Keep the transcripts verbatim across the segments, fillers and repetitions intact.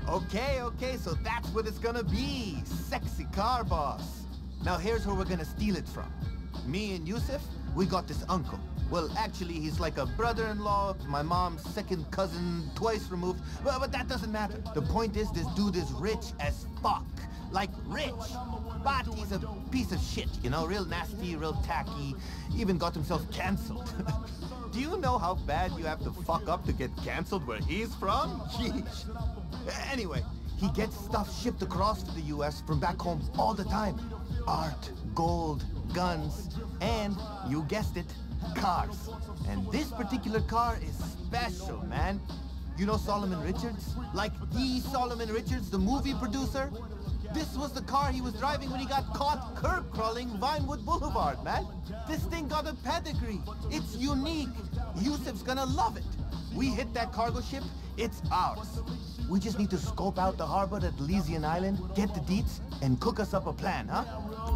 Okay, okay, so that's what it's gonna be. Sexy car boss. Now here's where we're gonna steal it from. Me and Yusuf, we got this uncle. Well, actually, he's like a brother-in-law, my mom's second cousin, twice removed. But, but that doesn't matter. The point is, this dude is rich as fuck. Like, rich. But he's a piece of shit, you know? Real nasty, real tacky. Even got himself canceled. Do you know how bad you have to fuck up to get canceled where he's from? Jeez. Anyway, he gets stuff shipped across to the U S from back home all the time. Art, gold, guns, and, you guessed it, cars. And this particular car is special, man. You know Solomon Richards? Like the Solomon Richards, the movie producer? This was the car he was driving when he got caught curb crawling Vinewood Boulevard, man. This thing got a pedigree. It's unique. Yusuf's gonna love it. We hit that cargo ship, it's ours. We just need to scope out the harbor at Elysian Island, get the deets, and cook us up a plan, huh?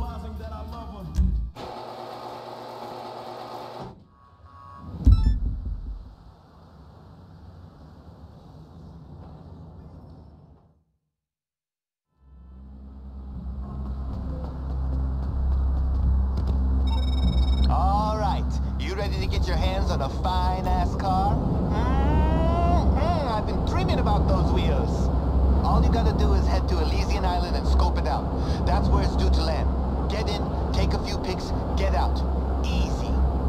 All right, you ready to get your hands on a fine-ass car? Mm-hmm. I've been dreaming about those wheels. All you gotta do is head to Elysian Island and scope it out. That's where it's due to land. Get in, take a few pics, get out. Easy.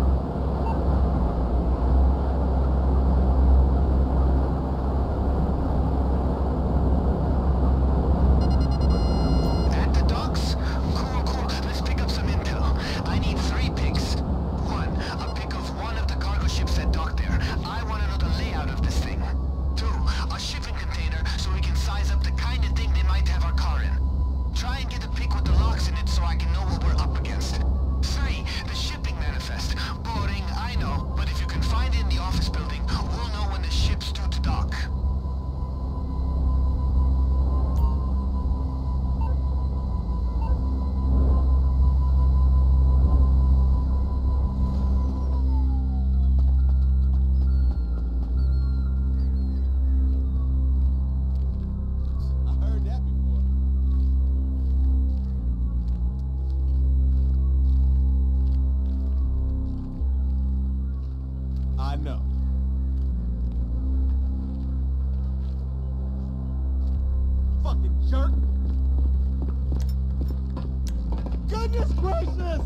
At the docks? Cool, cool. Let's pick up some intel. I need three pics. One, a pic of one of the cargo ships that dock there. I want to know the layout of this thing. Two, a shipping container so we can size up the kind of thing they might have our car in. Try and get a pic with the locks in it so I can know what we're up against. Three, the shipping manifest. Boring, I know, but if you can find it in the office building, we'll know when the ship's due to dock. I know. Fucking jerk! Goodness gracious!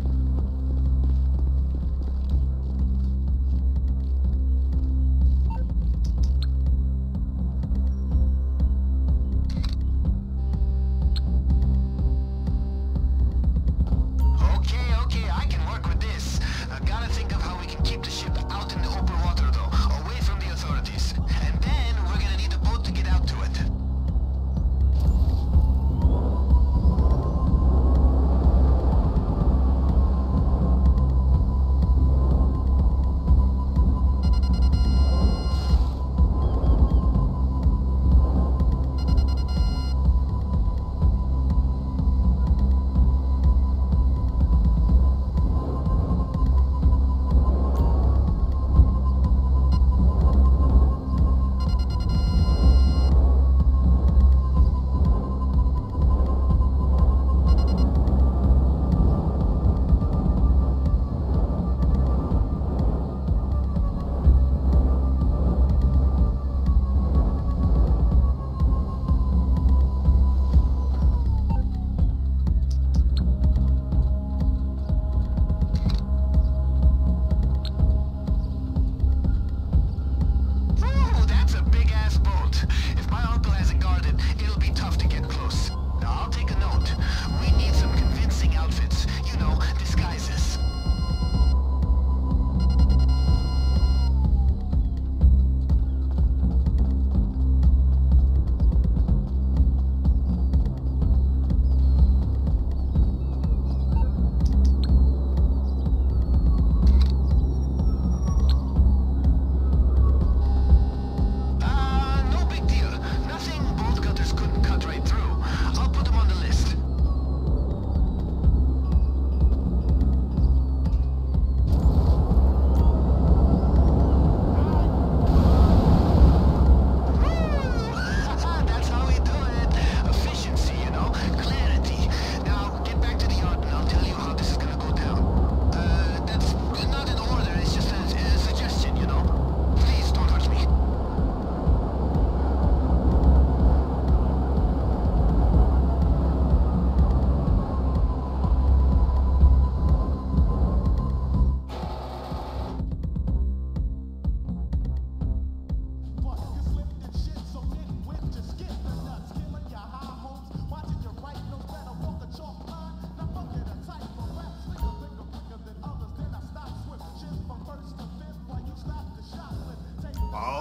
Okay, okay, I can work with this. I gotta think of how we can keep the ship out in the open water, though, away from the authorities. And then we're gonna need a boat to get out to it.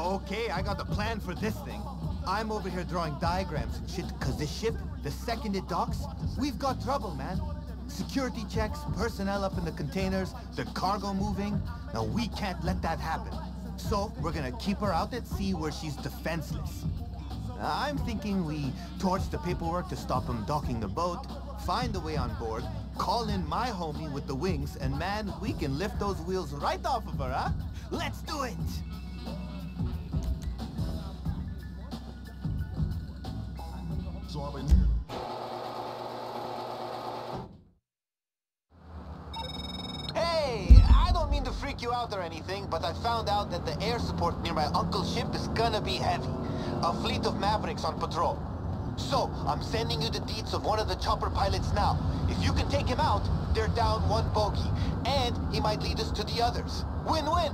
Okay, I got the plan for this thing. I'm over here drawing diagrams and shit, cause this ship, the second it docks, we've got trouble, man. Security checks, personnel up in the containers, the cargo moving. Now we can't let that happen. So we're gonna keep her out at sea where she's defenseless. I'm thinking we torch the paperwork to stop them docking the boat, find a way on board, call in my homie with the wings, and man, we can lift those wheels right off of her, huh? Let's do it! So I've been here. Hey, I don't mean to freak you out or anything, but I found out that the air support near my uncle's ship is gonna be heavy. A fleet of Mavericks on patrol. So, I'm sending you the deets of one of the chopper pilots now. If you can take him out, they're down one bogey. And he might lead us to the others. Win-win!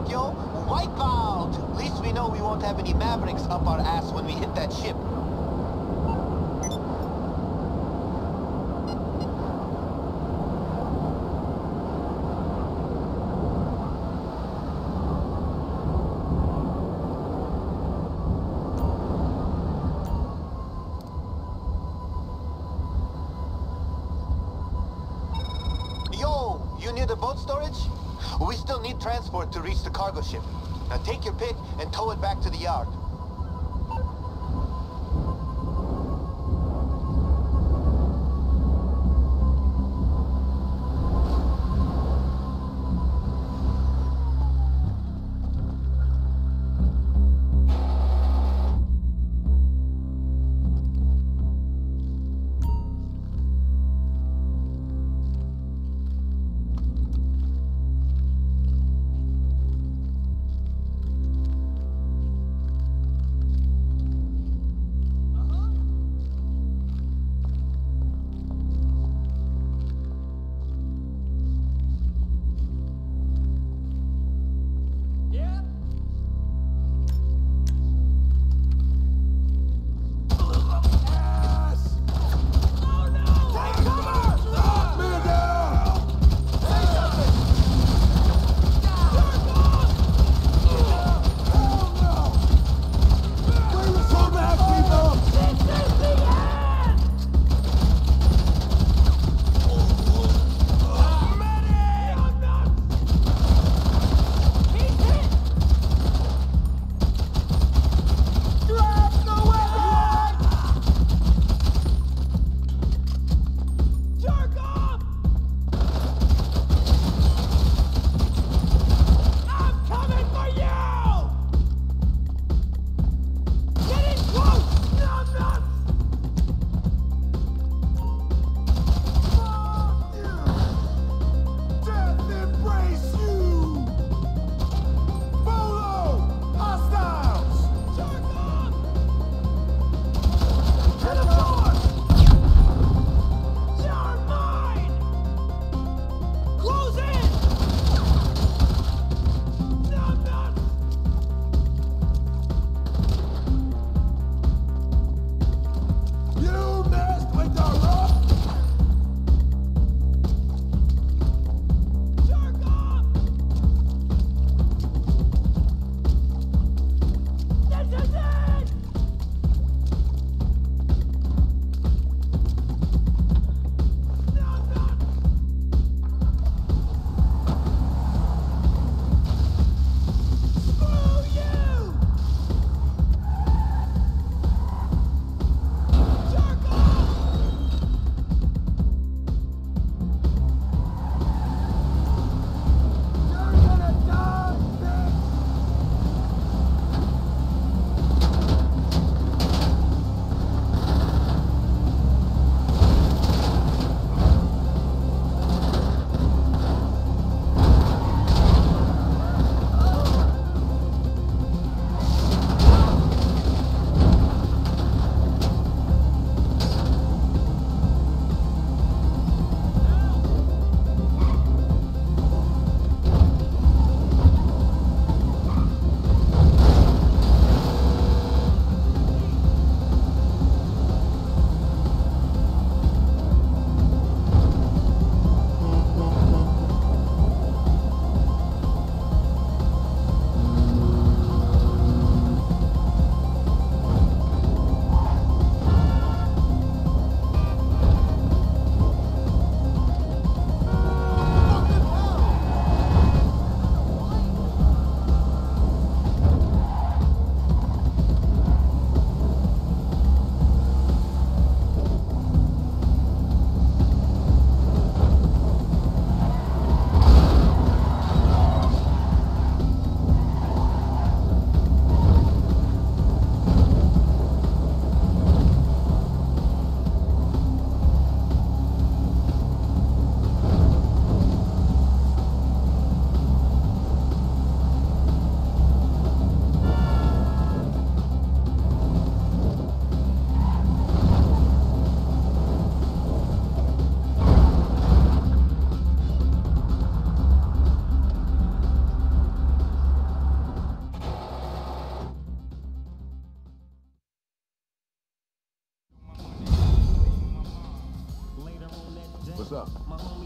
fuck, yo. Wipe out. At least we know we won't have any Mavericks up our ass when we hit that ship. Near the boat storage? We still need transport to reach the cargo ship. Now take your pick and tow it back to the yard.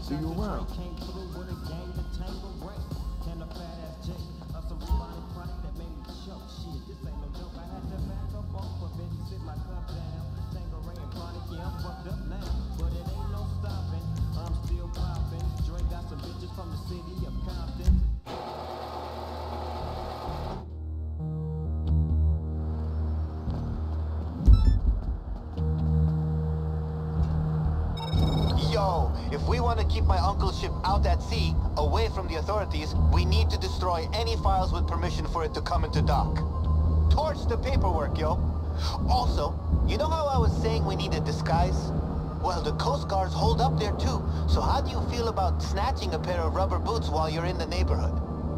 See you around. Yo, if we want to keep my uncle's ship out at sea, away from the authorities, we need to destroy any files with permission for it to come into dock. Torch the paperwork, yo. Also, you know how I was saying we need a disguise? Well, the Coast Guards hold up there too, so how do you feel about snatching a pair of rubber boots while you're in the neighborhood?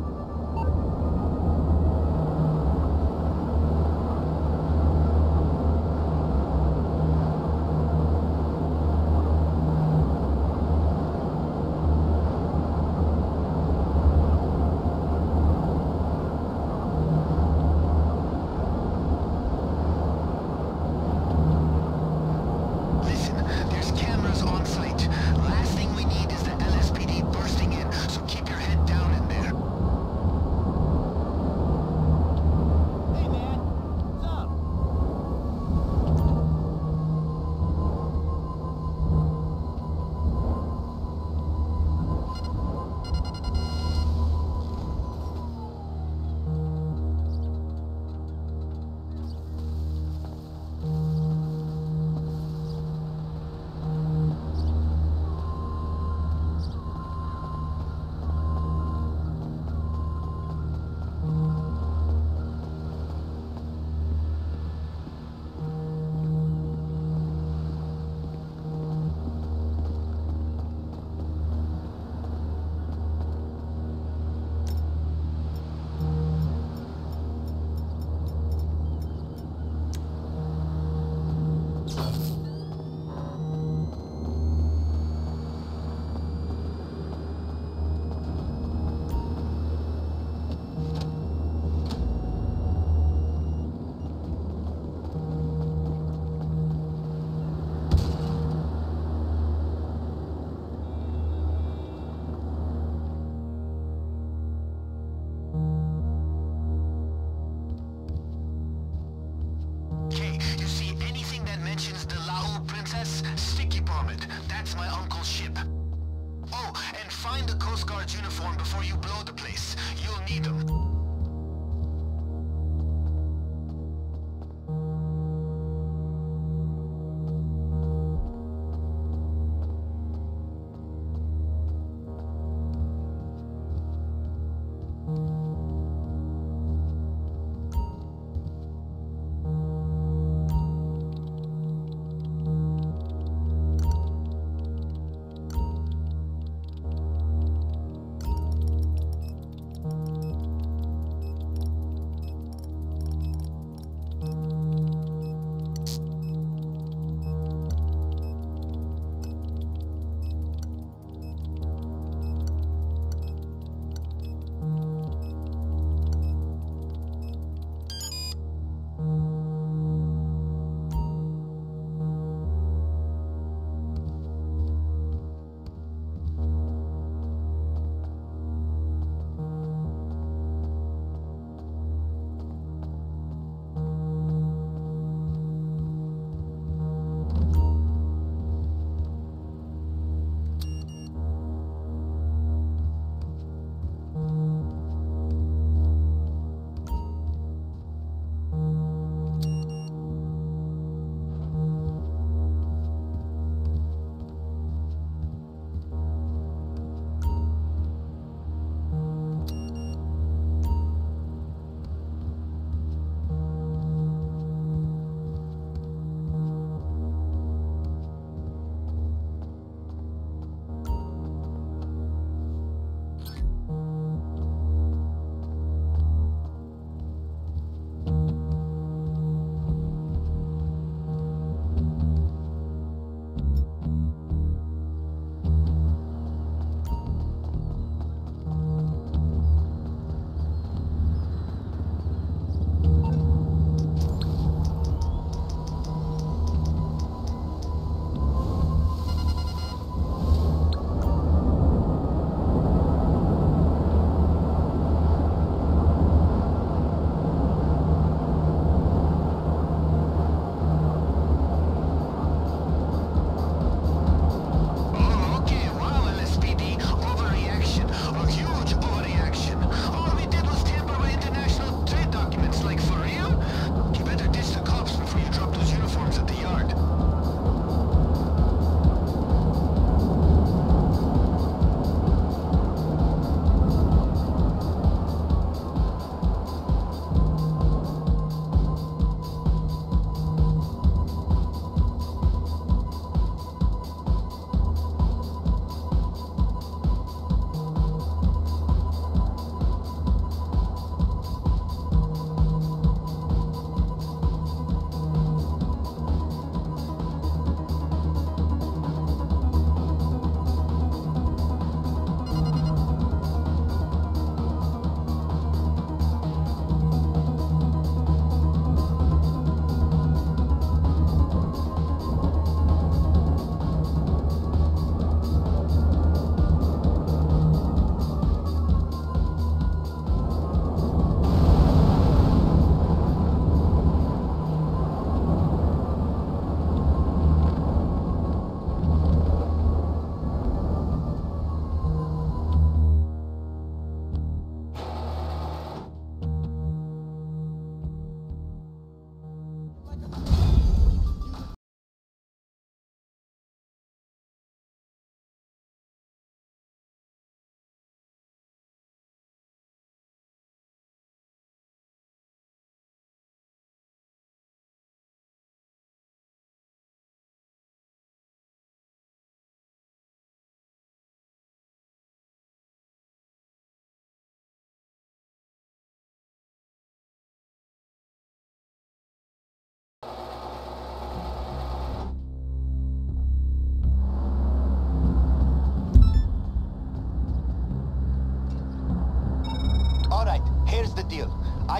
Uniform before you blow the place. You'll need them.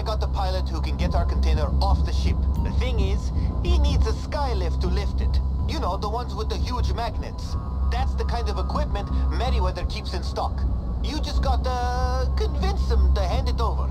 I got the pilot who can get our container off the ship. The thing is, he needs a skylift to lift it. You know, the ones with the huge magnets. That's the kind of equipment Merryweather keeps in stock. You just got to convince him to hand it over.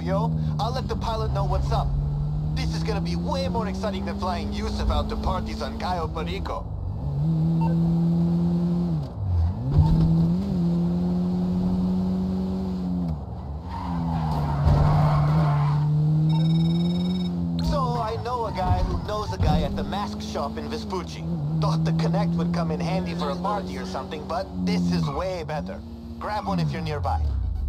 yo. I'll let the pilot know what's up. This is gonna be way more exciting than flying Yusuf out to parties on Cayo Perico. So, I know a guy who knows a guy at the mask shop in Vespucci. Thought the Connect would come in handy for a party or something, but this is way better. Grab one if you're nearby.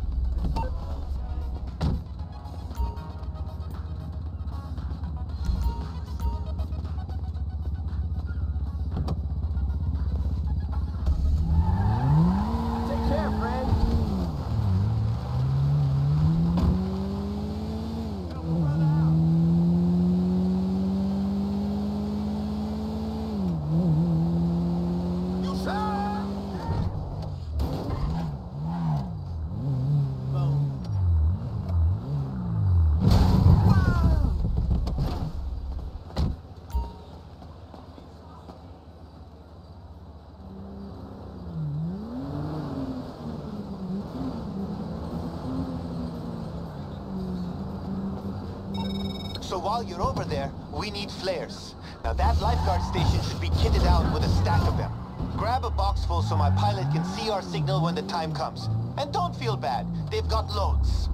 So while you're over there, we need flares. Now that lifeguard station should be kitted out with a stack of them. Grab a box full so my pilot can see our signal when the time comes. And don't feel bad, they've got loads.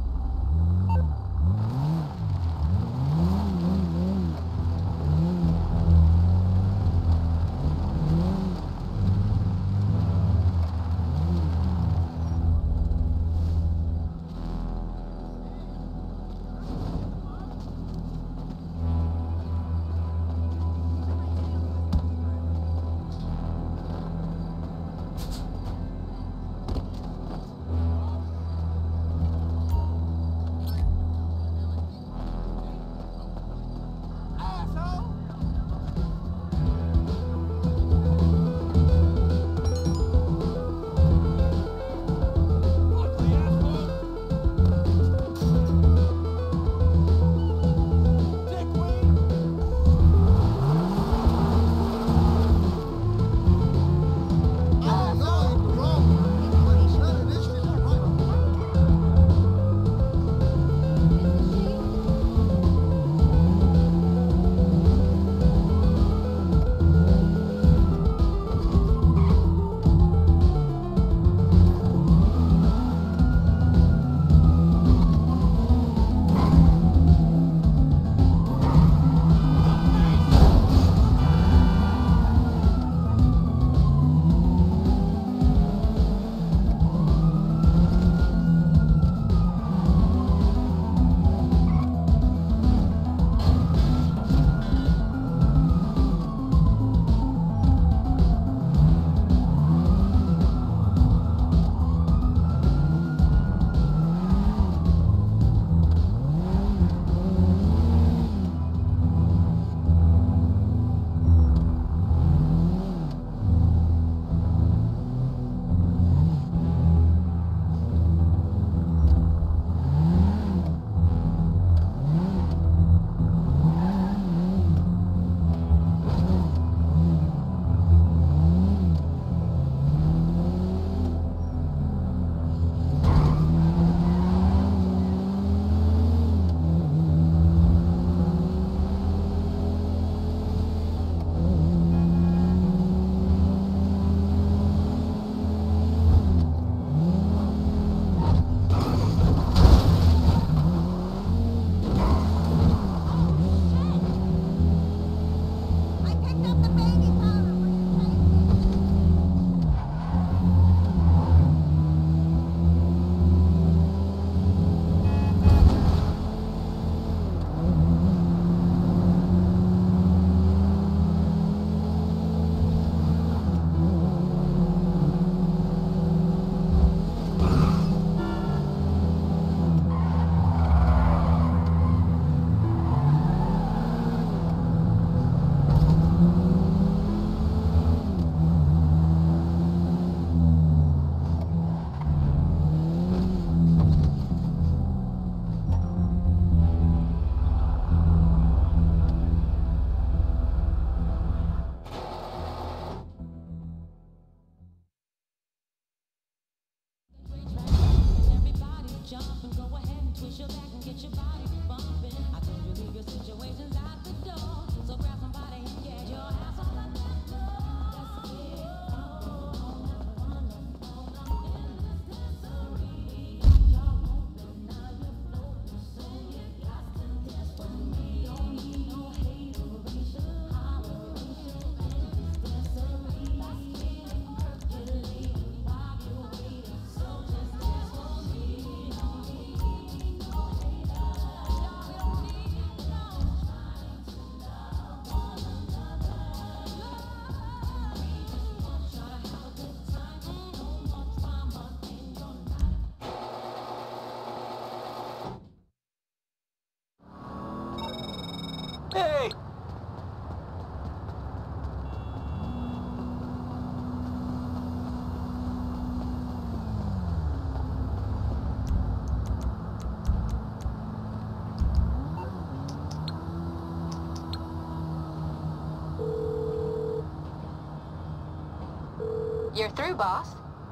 You're through, boss.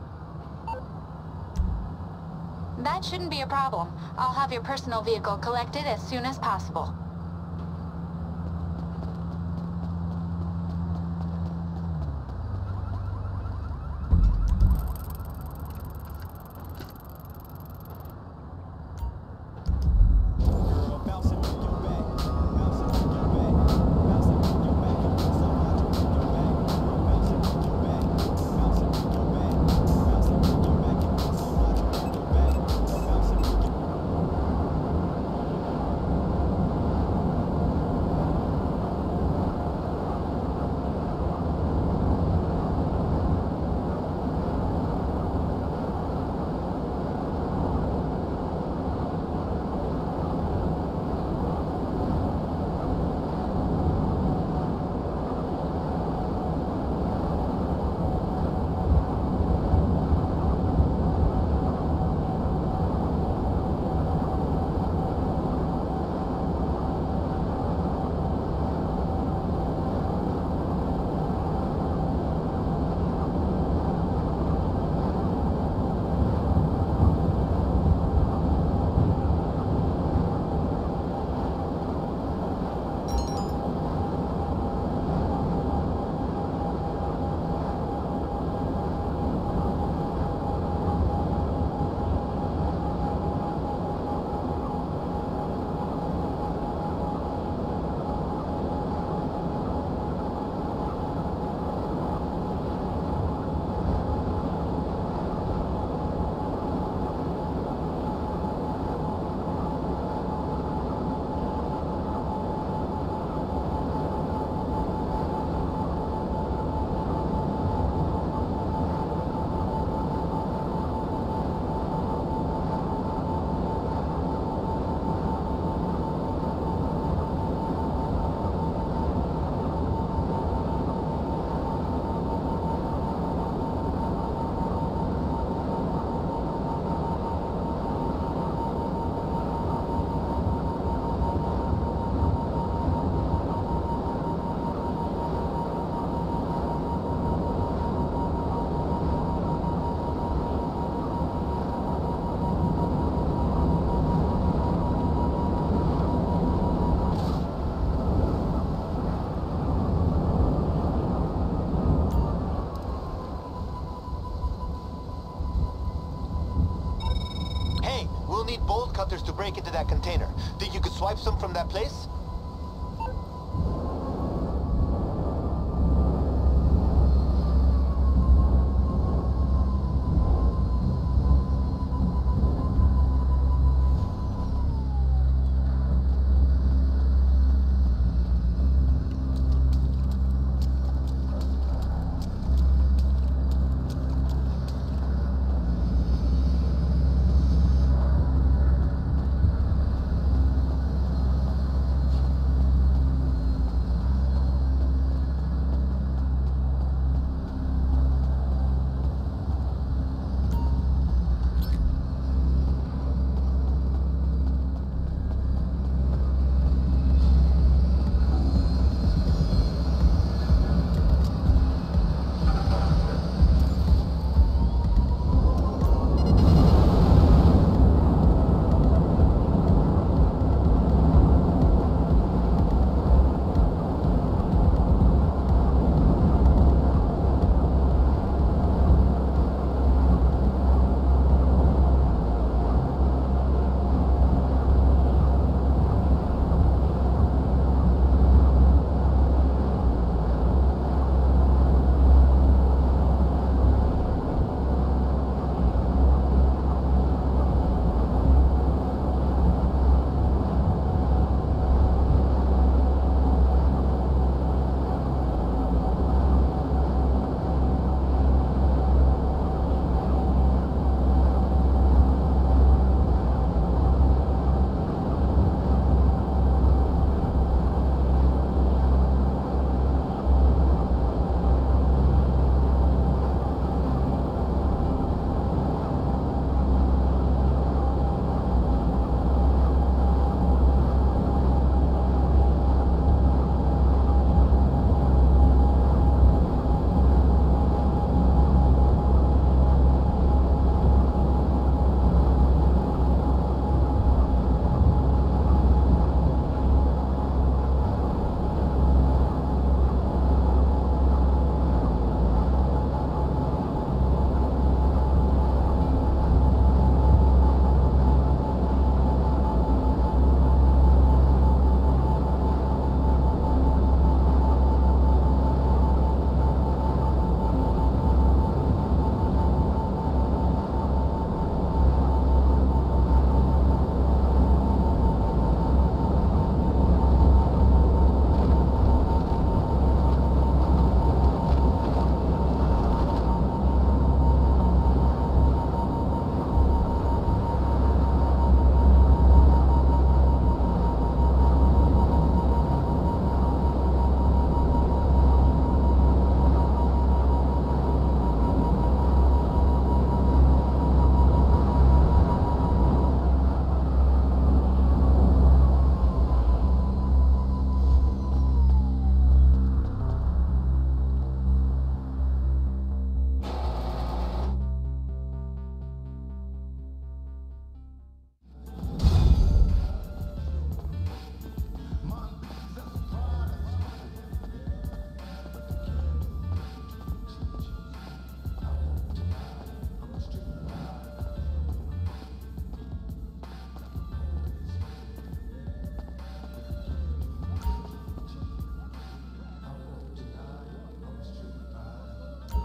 That shouldn't be a problem. I'll have your personal vehicle collected as soon as possible. cutters to break into that container. Think you could swipe some from that place?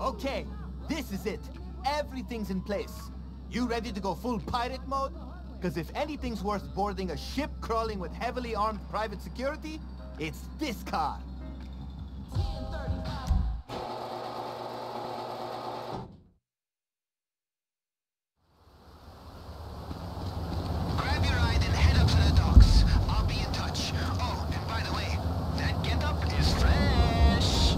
Okay, this is it. Everything's in place. You ready to go full pirate mode? Because if anything's worth boarding a ship crawling with heavily armed private security, it's this car. Grab your ride and head up to the docks. I'll be in touch. Oh, and by the way, that getup is fresh.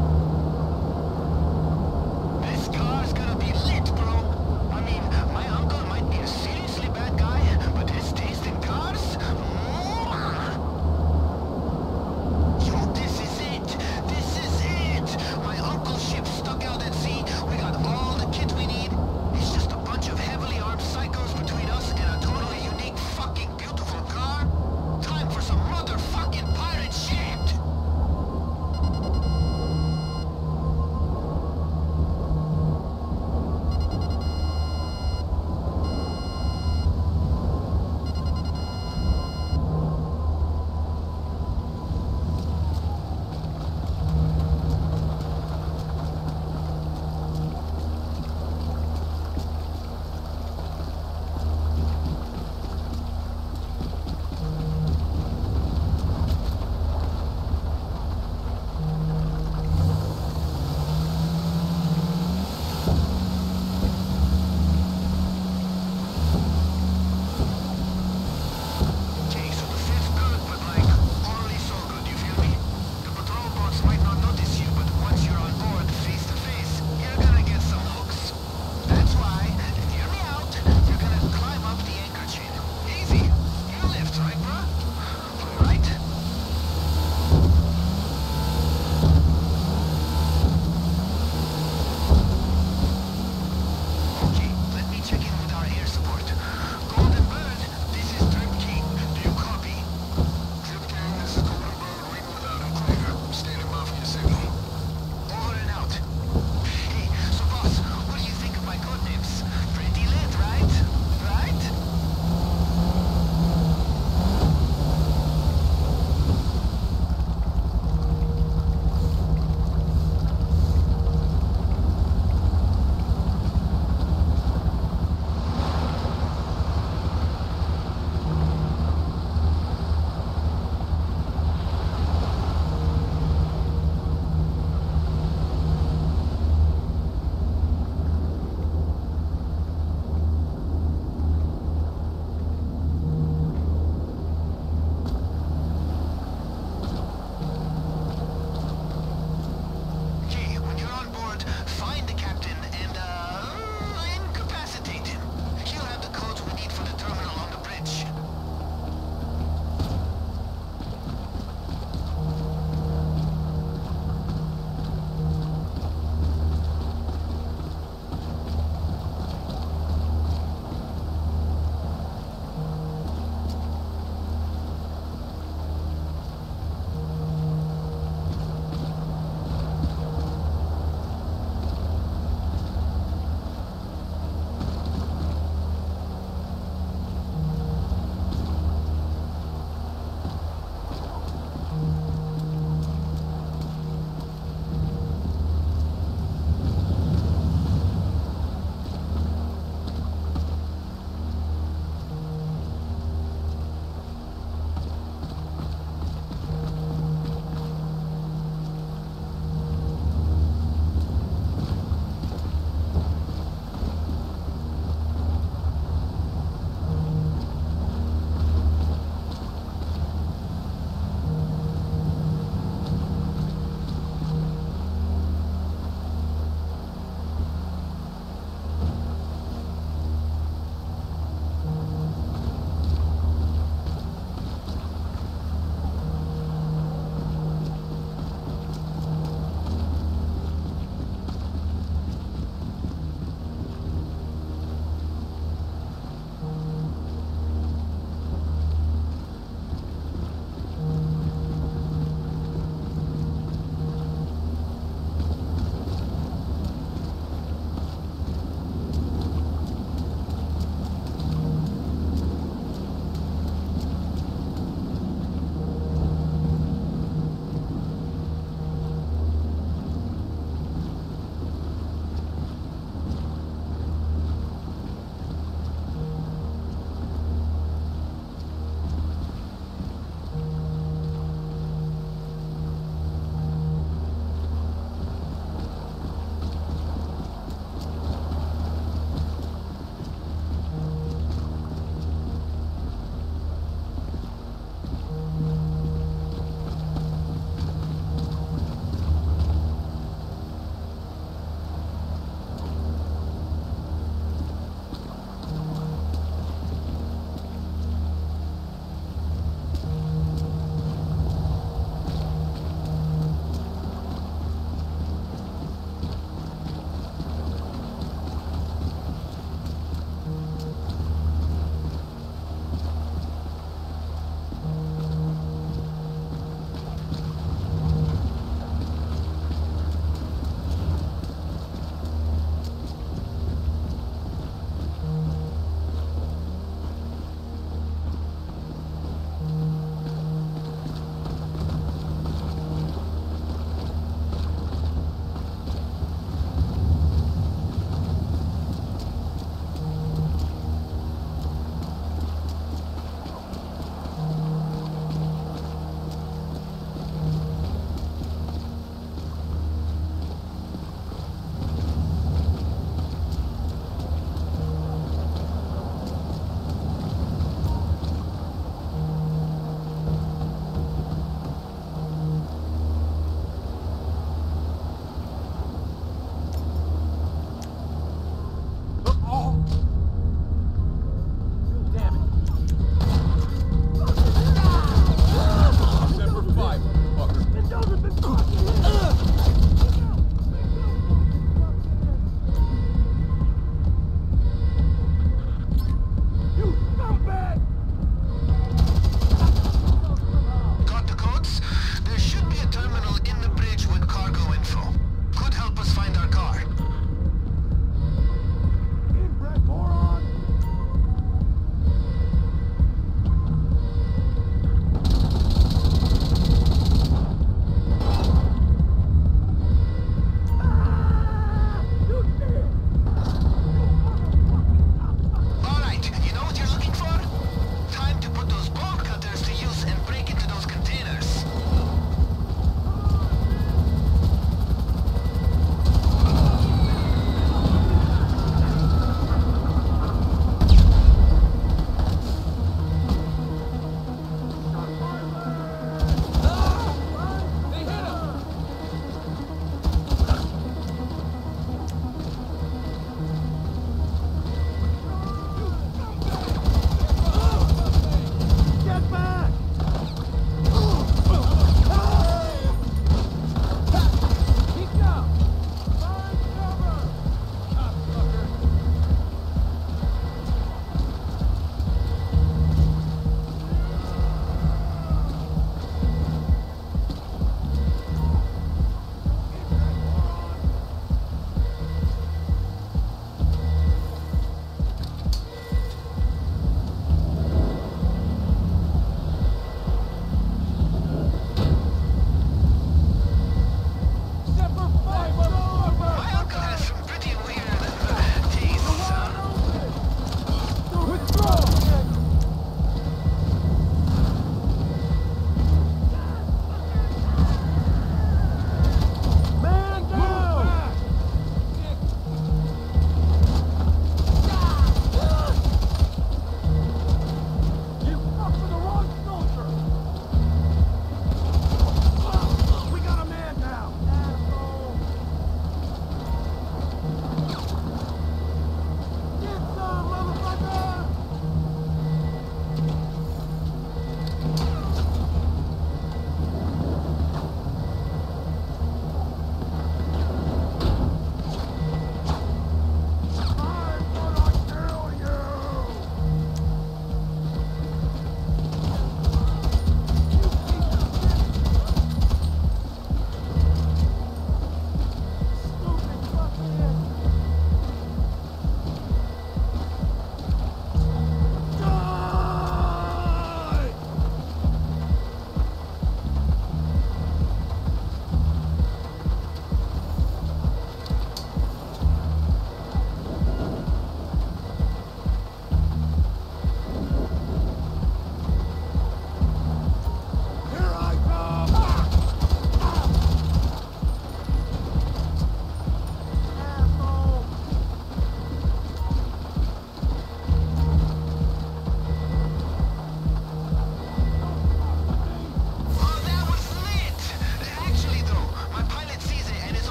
This car's gonna be lit, bro. I mean, my uncle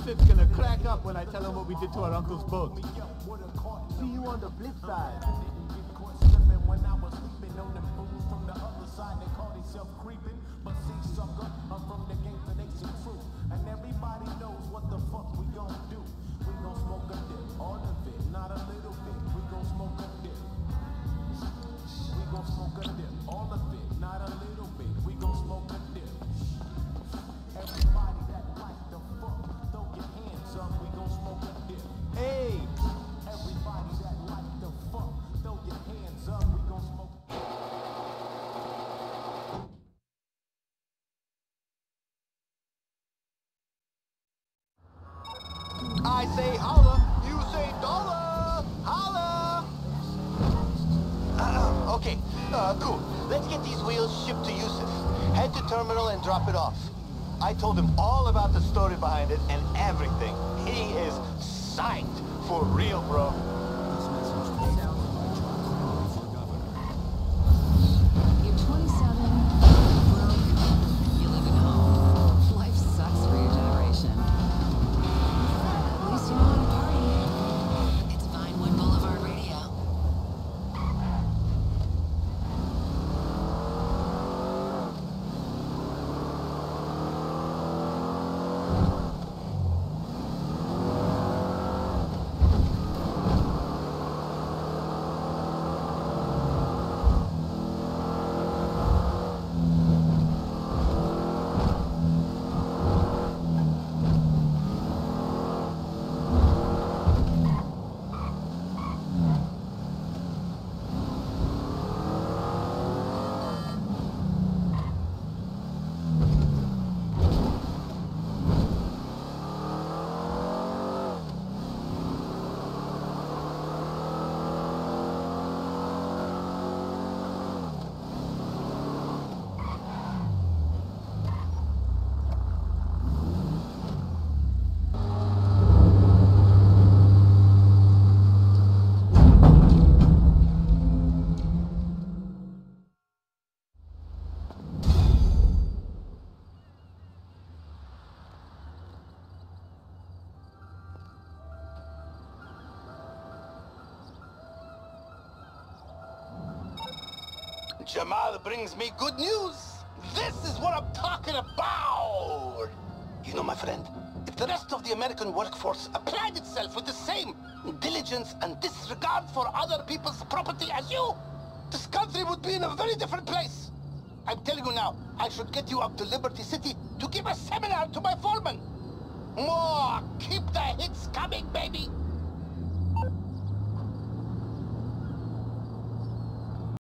Yusuf's gonna crack up when I tell him what we did to our uncle's boat. See you on the flip side. When I was sleeping on them fools from the other side, they call themselves creeping. But see, sucker, I'm from the game to nation crew. And everybody knows what the fuck we gon' do. We gon' smoke a dip, all of it, not a little bit. We gon' smoke a dip. We gon' smoke a dip, all of it, not a little bit. We gon' smoke a dip. Everybody that like the fuck, throw your hands up. We gon' smoke a dip. Hey! Everybody that like the fuck, throw your hands up. We gon' smoke. I say holla, you say dollar! Holla! Uh, okay, uh, cool. Let's get these wheels shipped to Yusuf. Head to terminal and drop it off. I told him all about the story behind it and everything. He is psyched. For real, bro. You're twenty-seven, broke, you live at home. Life sucks for your generation. At least you know how to party. It's Vinewood Boulevard Radio. Jamal brings me good news. This is what I'm talking about. You know, my friend, if the rest of the American workforce applied itself with the same diligence and disregard for other people's property as you, this country would be in a very different place. I'm telling you now, I should get you up to Liberty City to give a seminar to my foreman. More, keep the hits coming, baby.